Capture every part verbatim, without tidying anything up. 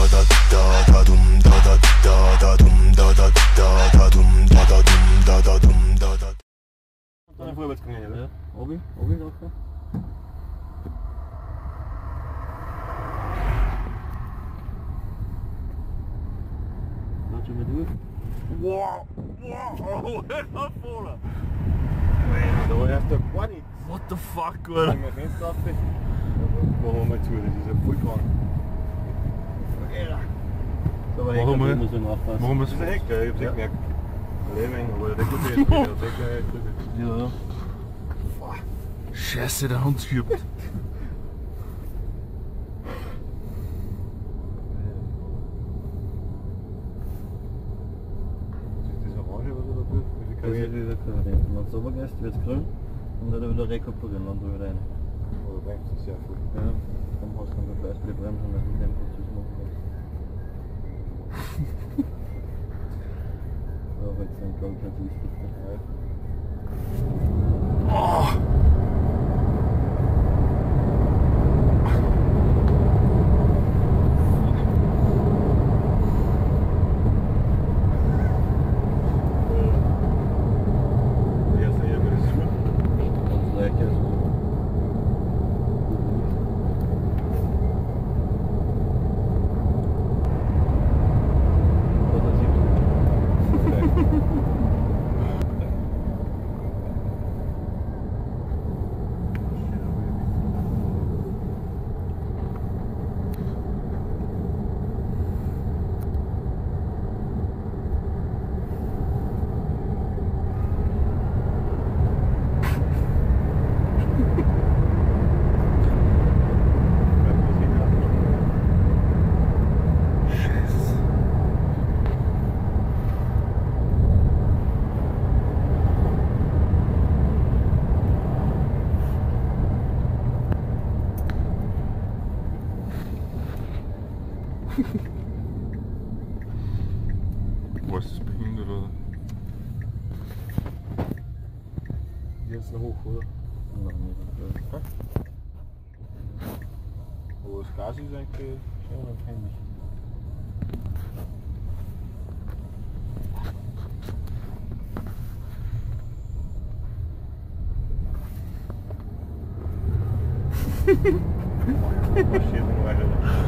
Dann vorwärts gehen, oder? Ja, obi, obi nachher. Lass schon mal durch. Wow! Wow! Oh, das war voller! Da war erst gar nichts. What the fuck, Alter? Wenn wir Fenster auf, machen wir mal zu, das ist ja voll krank. So, aber Machen wir. muss ich nachpassen. Machen wir es. Das ist ein Heck, ich hab's nicht gemerkt. Leben, aber der gute ist wieder, der gleich drüber. Ja, ja. Scheiße, der Hund schirbt. Ist das Orange, was er da tut? Wie viel Das ist Karriere? wieder grün. Wenn du runtergehst, wird es grün und dann wieder rekuperieren, dann drüber rein. Oder bremst du sehr viel? Ja, dann hast du dann gleich die Bremsen, dass du den Prozess machen kannst. So, jetzt dann glaube ich nicht wichtig. Oh. Ja, sehr ja, das ist gut. Ganz leicht, also. Oder siebzig. Was ist behindert, oder? Jetzt noch hoch, oder? Noch nicht. Hä? Aber das Gas ist eigentlich schon empfänglich. Marschiert noch weiter.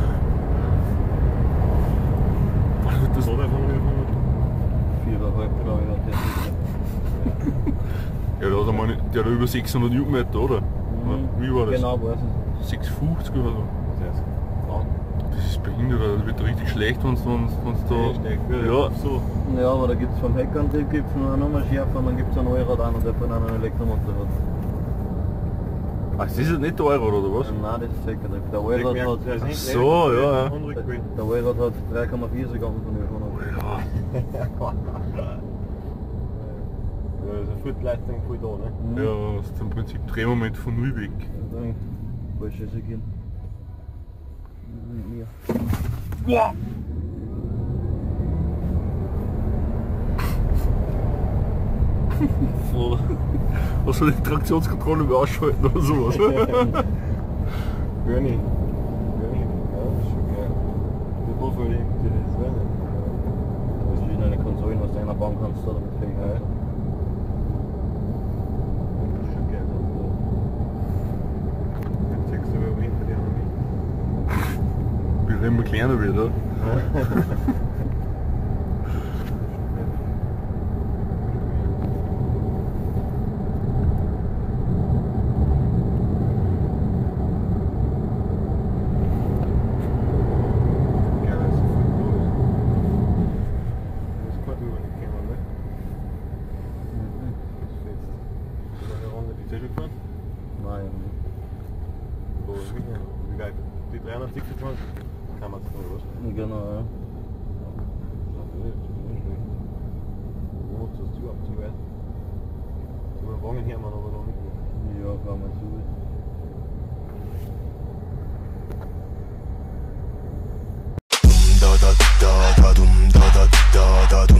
Also das Oder von mir von viereinhalb glaube ich hat der sicher. ja, da hat er mal nicht, der hat über sechshundert Newtonmeter, oder? Wie war das? Genau, weiß ich. sechshundertfünfzig oder so. Das heißt, Frauen. Das ist behindert, Alter. Das wird richtig schlecht, wenn du da... Ja, so. Ja, aber da gibt es vom Heckantrieb gibt's noch nochmal schärfer und dann gibt es einen Allrad an und der von einem Elektromotor hat. ach, das ist jetzt nicht der Euro, oder was? Nein, das ist Heckantrieb. Der Allrad hat, Ach so, ja, ja. der Allrad hat drei Komma vier Sekunden von mir von Ja, Ja, also Fluchtleistung voll da, ne? ja, das ist im Prinzip Drehmoment von null weg. Falsche Sekunden. Mit mir. Wow. So. Was soll die Traktionskontrolle mehr ausschalten oder sowas? Gönni. Gönni. Ja, das ist schon geil. Die Puffer liegt dir das drin. Verschiedene Konsolen, was du einer bauen kannst, oder mit Fähigkeit. Ja. Das ist schon geil. Jetzt zeigst du aber hinter dir noch nicht. Wie wenn man kleiner wird, oder? Nein, Wie weit? Die dreihundertsechsundzwanzig kann man es noch, was? genau, ja. Wo nutzt du überhaupt zu weit? Über den Wagen her, man aber noch nicht mehr. Ja, kann man so. Da da da da dum da da da da